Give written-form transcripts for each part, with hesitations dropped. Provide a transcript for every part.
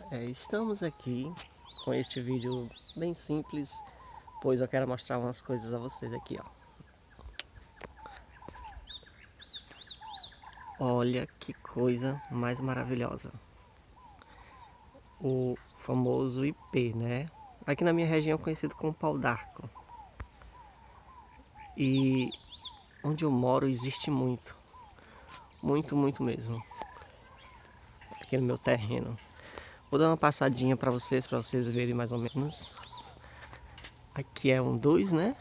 Estamos aqui com este vídeo bem simples, pois eu quero mostrar umas coisas a vocês aqui, ó. Olha que coisa mais maravilhosa. O famoso ipê, né? Aqui na minha região é conhecido como pau d'arco. E onde eu moro existe muito. Muito mesmo. Aqui no meu terreno. Vou dar uma passadinha para vocês verem mais ou menos. Aqui é um 2, né?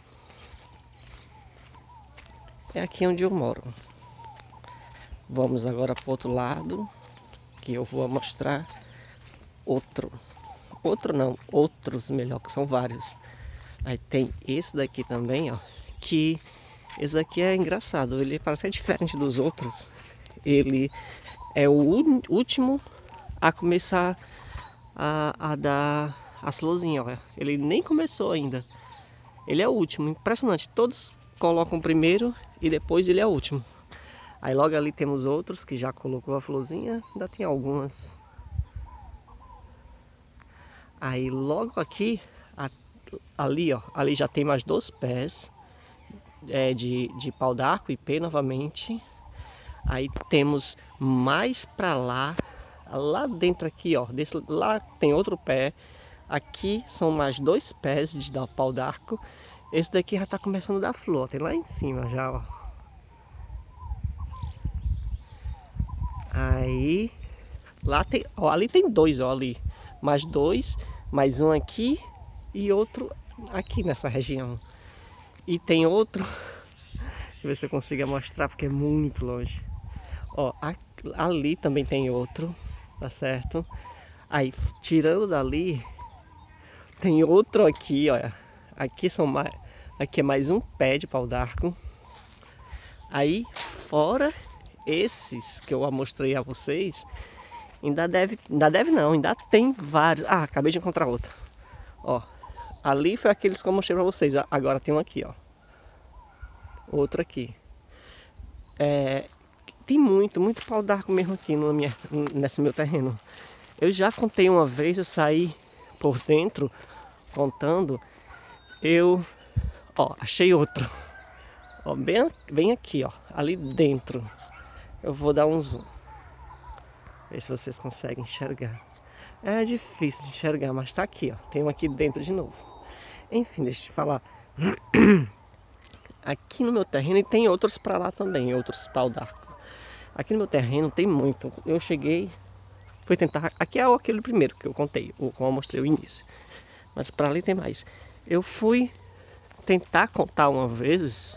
É aqui onde eu moro. Vamos agora para o outro lado, que eu vou mostrar outros melhor, que são vários. Aí tem esse daqui também, ó, que esse daqui é engraçado, ele parece ser diferente dos outros. Ele é o último a começar a dar as florzinhas, ó. Ele nem começou ainda. Ele é o último, impressionante. Todos colocam primeiro e depois ele é o último. Aí logo ali temos outros que já colocou a florzinha, ainda tem algumas. Aí logo aqui, ali ó, ali já tem mais 2 pés de pau d'arco e ipê novamente. Aí temos mais pra lá dentro aqui ó, lá tem outro pé. Aqui são mais 2 pés de pau d'arco. Esse daqui já tá começando a dar flor, tem lá em cima já ó. Aí lá tem, ó, ali tem 2 ó, ali mais 2, mais um aqui e outro aqui nessa região. E tem outro, deixa eu ver se eu consigo mostrar porque é muito longe. Ó, ali também tem outro, tá certo? Aí tirando dali, tem outro aqui, olha. Aqui é mais um pé de pau d'arco. Aí fora esses que eu mostrei a vocês, ainda tem vários. Ah, acabei de encontrar outro. Ó, ali foi aqueles que eu mostrei pra vocês. Agora tem um aqui, ó. Outro aqui. Tem muito pau d'arco mesmo aqui nesse meu terreno. Eu já contei uma vez, eu saí por dentro contando. Ó, achei outro. Ó, bem aqui, ó, ali dentro. Eu vou dar um zoom. Ver se vocês conseguem enxergar. É difícil de enxergar, mas tá aqui, ó. Tem um aqui dentro de novo. Enfim, deixa eu te falar. Aqui no meu terreno e tem outros pra lá também, outros pau d'arco. Aqui no meu terreno tem muito. Eu cheguei, fui tentar. Aqui é aquele primeiro que eu contei, como eu mostrei o início. Mas pra ali tem mais. Eu fui tentar contar uma vez.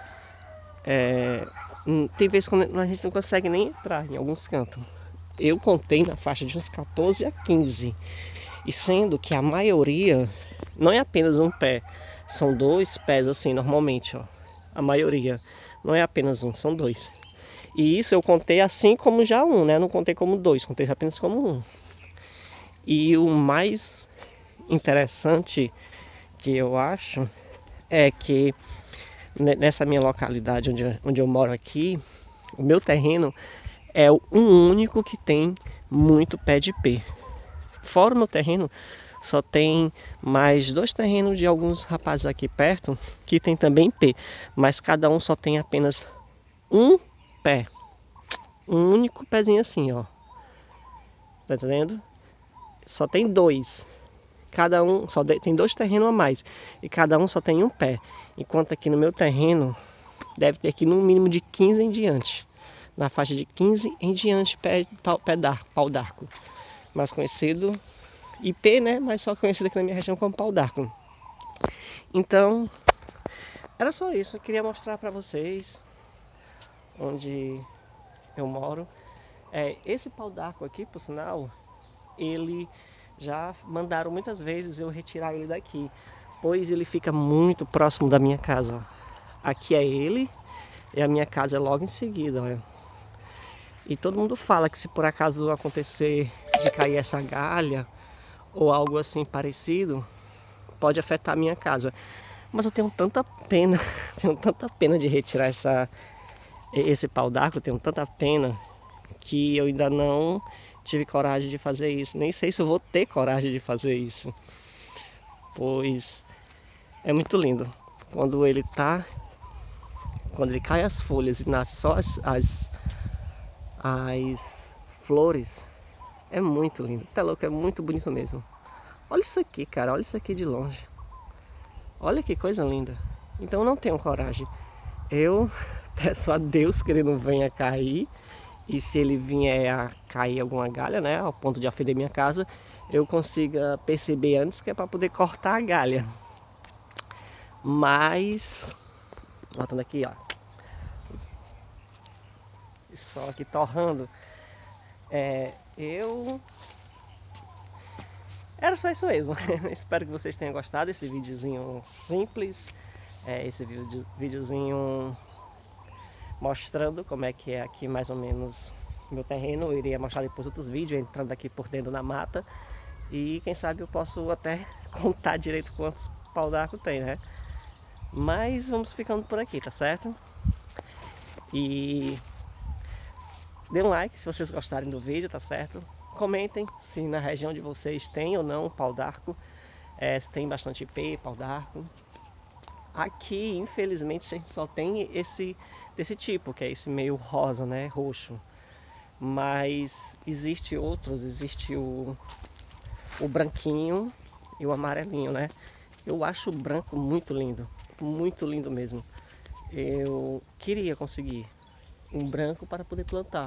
Tem vezes que a gente não consegue nem entrar em alguns cantos. Eu contei na faixa de uns 14 a 15. E sendo que a maioria não é apenas um pé, são 2 pés assim normalmente, ó. A maioria não é apenas um, são 2. E isso eu contei assim como já um, né? Não contei como 2, contei apenas como um. E o mais interessante que eu acho é que nessa minha localidade onde eu moro aqui, o meu terreno é o único que tem muito pé de ipê. Fora o meu terreno, só tem mais 2 terrenos de alguns rapazes aqui perto que tem também ipê, mas cada um só tem apenas um pé, um único pezinho assim, ó. Tá entendendo? Só tem 2. Cada um só tem 2 terrenos a mais e cada um só tem um pé. Enquanto aqui no meu terreno deve ter aqui no mínimo de 15 em diante. Na faixa de 15 em diante pau d'arco. Mais conhecido ipê, né? Mas só conhecido aqui na minha região como pau d'arco. Então, era só isso. Eu queria mostrar para vocês onde eu moro. Esse pau d'arco aqui, por sinal, ele já mandaram muitas vezes eu retirar ele daqui, pois ele fica muito próximo da minha casa, ó. Aqui é ele e a minha casa é logo em seguida, olha. E todo mundo fala que se por acaso acontecer de cair essa galha ou algo assim parecido, pode afetar a minha casa. Mas eu tenho tanta pena, tenho tanta pena de retirar esse pau d'arco, tenho tanta pena que eu ainda não tive coragem de fazer isso. Nem sei se eu vou ter coragem de fazer isso, pois é muito lindo. Quando ele cai as folhas e nasce só as flores, é muito lindo. Tá louco, é muito bonito mesmo. Olha isso aqui, cara, olha isso aqui de longe. Olha que coisa linda. Então eu não tenho coragem. Eu peço a Deus que ele não venha cair. E se ele vier a cair alguma galha, né, ao ponto de ofender minha casa, eu consiga perceber antes, que é para poder cortar a galha. Mas, voltando aqui, ó, só aqui torrando, era só isso mesmo. Espero que vocês tenham gostado desse videozinho simples, esse videozinho mostrando como é que é aqui mais ou menos meu terreno. Eu iria mostrar depois outros vídeos entrando aqui por dentro da mata, e quem sabe eu posso até contar direito quantos pau d'arco tem, né? Mas vamos ficando por aqui, tá certo? E dê um like se vocês gostarem do vídeo, tá certo? Comentem se na região de vocês tem ou não pau d'arco, se tem bastante ipê, pau d'arco. Aqui, infelizmente, a gente só tem desse tipo, que é esse meio rosa, né, roxo. Mas existe outros, existe o branquinho e o amarelinho, né? Eu acho o branco muito lindo mesmo. Eu queria conseguir um branco para poder plantar,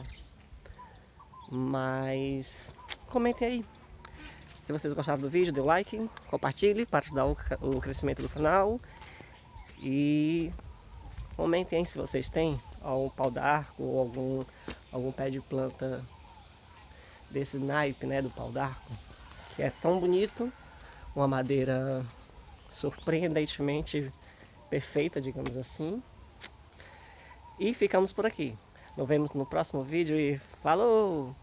mas comentem aí. Se vocês gostaram do vídeo, dê um like, compartilhe para ajudar o crescimento do canal. E comentem aí se vocês têm algum pau d'arco ou algum pé de planta desse naipe, né, do pau d'arco, que é tão bonito, uma madeira surpreendentemente perfeita, digamos assim. E ficamos por aqui. Nos vemos no próximo vídeo e falou!